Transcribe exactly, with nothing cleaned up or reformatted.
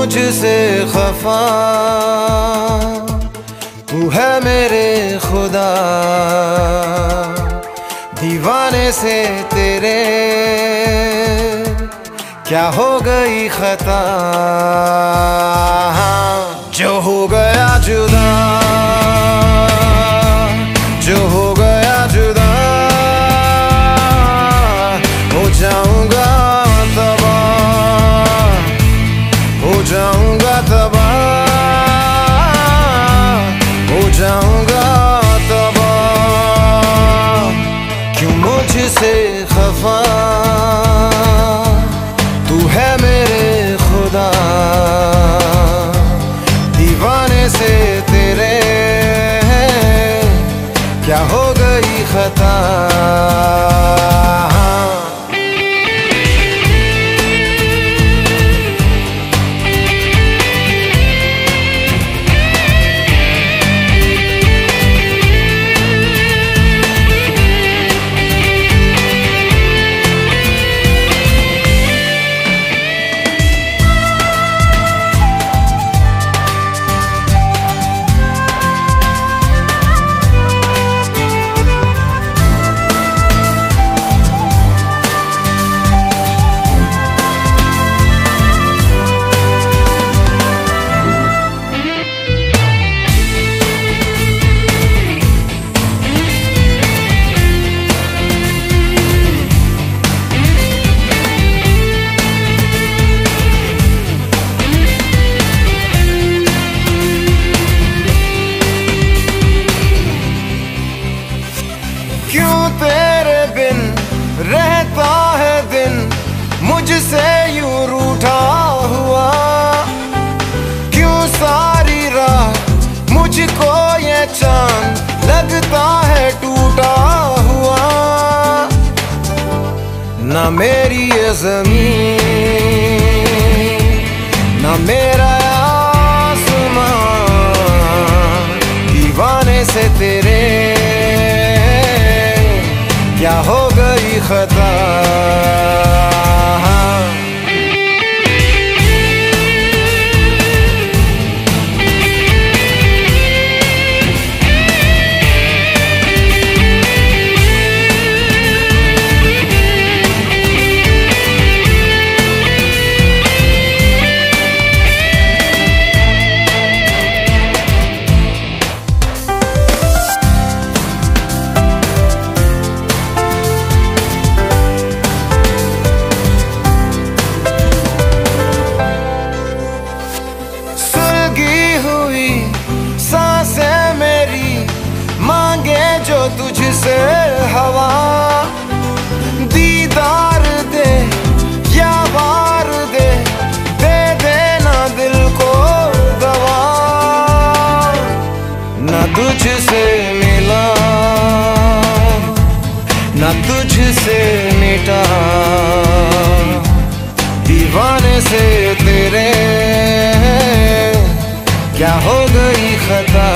मुझसे खफा तू है मेरे खुदा, दीवाने से तेरे क्या हो गई खता। जो हो गया जुदा, जो हो गया जुदा, हो जाऊंगा तबाह, हो जाऊंगा तबाह, हो जाऊंगा तबाह। क्यों मुझसे खफा तू है मेरे खुदा, दीवाने से तेरे क्या हो गई खता। क्यों तेरे बिन रहता है दिन मुझसे यूं रूठा हुआ, क्यों सारी रात मुझको ये चांद लगता है टूटा हुआ। ना मेरी ये ज़मीन, ना मेरा आसमां, दीवाने से तेरे क्या हो गई खता। सांसें मेरी मांगे जो तुझसे हवा, दीदार दे या वार दे, दे देना दिल को दवा। ना तुझसे मिला ना तुझसे मिटा, दीवाने से तेरे क्या हो गई खता।